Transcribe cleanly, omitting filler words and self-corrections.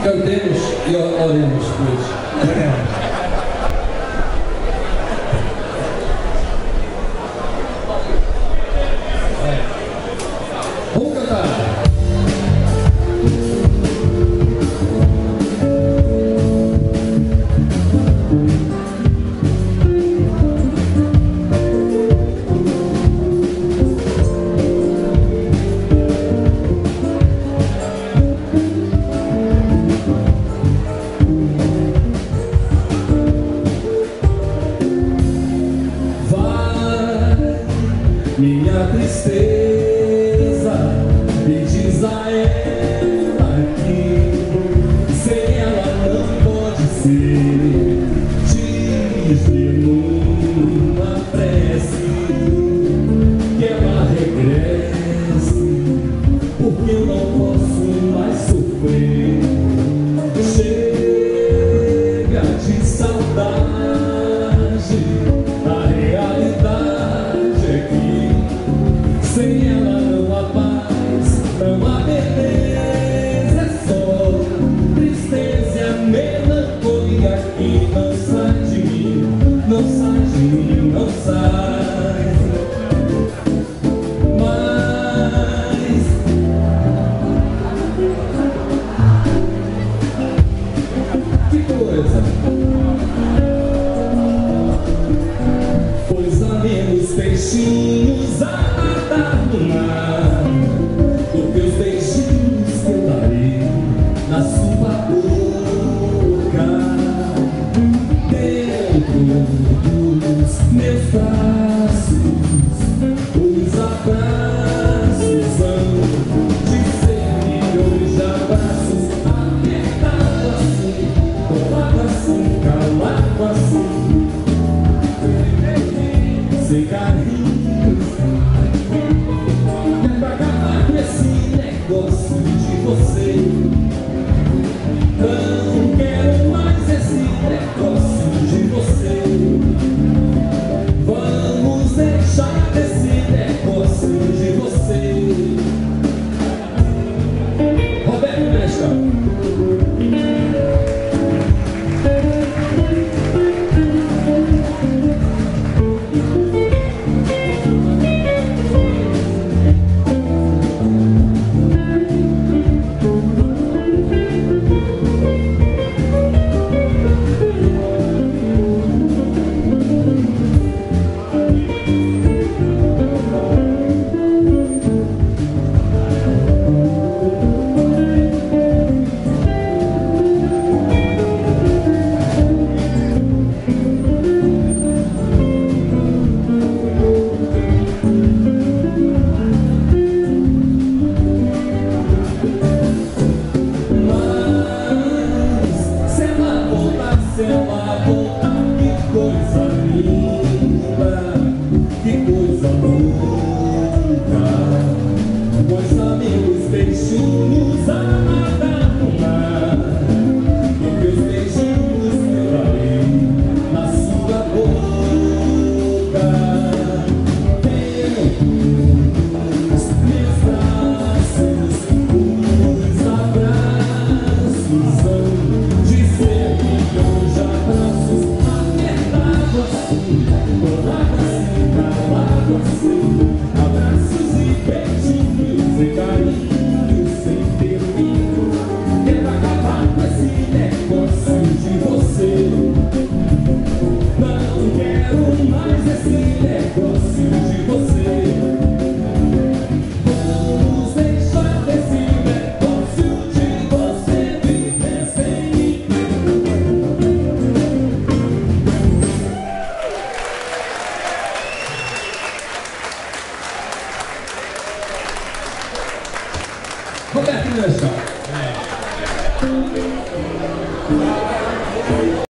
Cantemos e oremos, pois. Vamos cantar. Minha tristeza, me diz a ela que sem ela não pode ser. Diz-lhe numa prece que ela regresse, porque eu não posso mais sofrer. Chega de saudade, a realidade é que sem ela não há paz, não há beleza, é só tristeza e a melancolia que não sai de mim, não sai de mim, não sai. Mas que coisa! Pois há menos peixinhos a nadar no mar do que os beijinhos que eu darei na sua boca. Dentro dos meus braços, os abraços vão dizer milhões de abraços, apertado assim, colado assim, calado assim, sem carinho. É pra acabar com esse negócio de você. Não quero mais esse negócio de você. Vamos deixar desse negócio de você. Roberto Mesca. Se ela voltar, que coisa linda, que coisa louca. Pois amigos, beijinhos a nadar no mar, e meus beijinhos que eu darei na sua boca. Tenho os meus braços, os abraços vão dizer milhões de abraços, apertado assim, colado assim, calado assim, abraços e beijinhos e carinhos sem termino. Quero acabar com esse negócio de você. Não quero mais esse negócio de você. Vamos deixar desse negócio de você viver sem mim. Roberto Mesca.